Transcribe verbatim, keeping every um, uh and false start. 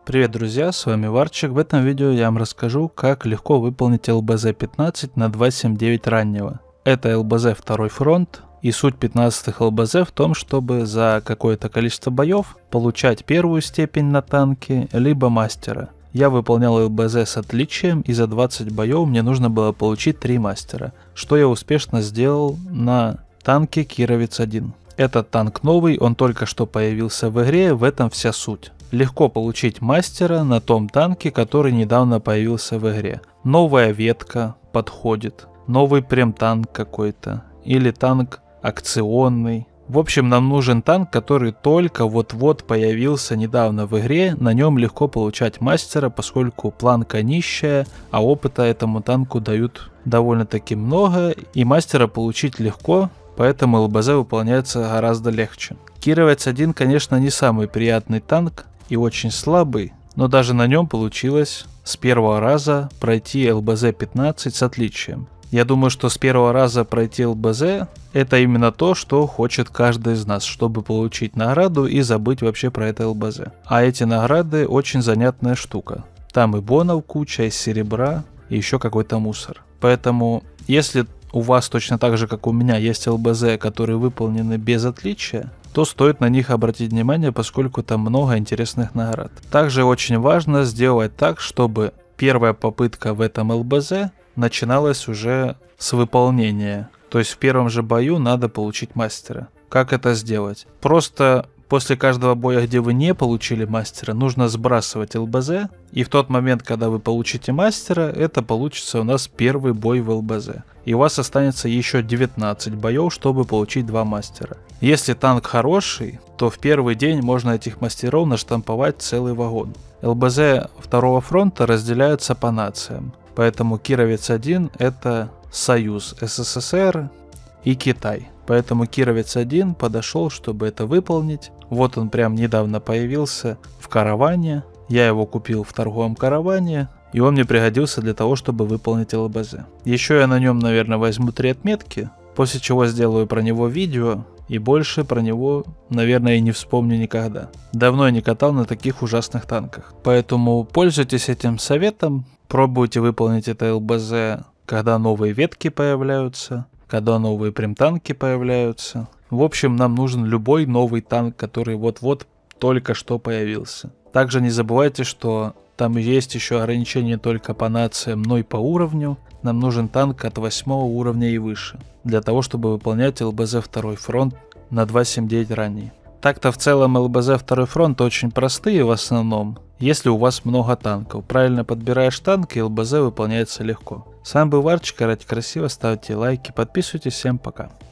Привет, друзья, с вами Варчик. В этом видео я вам расскажу, как легко выполнить эл бэ зэ пятнадцать на два семь девять раннего. Это эл бэ зэ второй фронт, и суть пятнадцатых эл бэ зэ в том, чтобы за какое-то количество боев получать первую степень на танке, либо мастера. Я выполнял эл бэ зэ с отличием, и за двадцать боев мне нужно было получить три мастера, что я успешно сделал на танке Кировец один. Этот танк новый, он только что появился в игре, в этом вся суть. Легко получить мастера на том танке, который недавно появился в игре. Новая ветка подходит, новый прем танк какой-то, или танк акционный. В общем, нам нужен танк, который только вот-вот появился недавно в игре, на нем легко получать мастера, поскольку планка нищая, а опыта этому танку дают довольно-таки много, и мастера получить легко, поэтому эл бэ зэ выполняется гораздо легче. Кировец один, конечно, не самый приятный танк и очень слабый, но даже на нем получилось с первого раза пройти эл бэ зэ пятнадцать с отличием. Я думаю, что с первого раза пройти эл бэ зэ это именно то, что хочет каждый из нас, чтобы получить награду и забыть вообще про это эл бэ зэ. А эти награды очень занятная штука. Там и бонов куча, и серебра, и еще какой-то мусор. Поэтому, если у вас точно так же, как у меня, есть эл бэ зэ, которые выполнены без отличия, то стоит на них обратить внимание, поскольку там много интересных наград. Также очень важно сделать так, чтобы первая попытка в этом эл бэ зэ начиналась уже с выполнения. То есть в первом же бою надо получить мастера. Как это сделать? Просто после каждого боя, где вы не получили мастера, нужно сбрасывать эл бэ зэ, и в тот момент, когда вы получите мастера, это получится у нас первый бой в эл бэ зэ. И у вас останется еще девятнадцать боев, чтобы получить два мастера. Если танк хороший, то в первый день можно этих мастеров наштамповать целый вагон. эл бэ зэ второго фронта разделяются по нациям, поэтому Кировец один это Союз эс эс эс эр и Китай. Поэтому Кировец один подошел, чтобы это выполнить. Вот он прям недавно появился в караване. Я его купил в торговом караване, и он мне пригодился для того, чтобы выполнить эл бэ зэ. Еще я на нем, наверное, возьму три отметки, после чего сделаю про него видео, и больше про него, наверное, и не вспомню никогда. Давно я не катал на таких ужасных танках. Поэтому пользуйтесь этим советом, пробуйте выполнить это эл бэ зэ, когда новые ветки появляются, когда новые прем-танки появляются. В общем, нам нужен любой новый танк, который вот-вот только что появился. Также не забывайте, что там есть еще ограничения только по нациям, но и по уровню. Нам нужен танк от восьмого уровня и выше, для того, чтобы выполнять эл бэ зэ второй фронт на два семь девять ранний. Так-то в целом эл бэ зэ второй фронт очень простые в основном, если у вас много танков. Правильно подбираешь танк, и эл бэ зэ выполняется легко. С вами был Варчик, ради красиво, ставьте лайки, подписывайтесь, всем пока.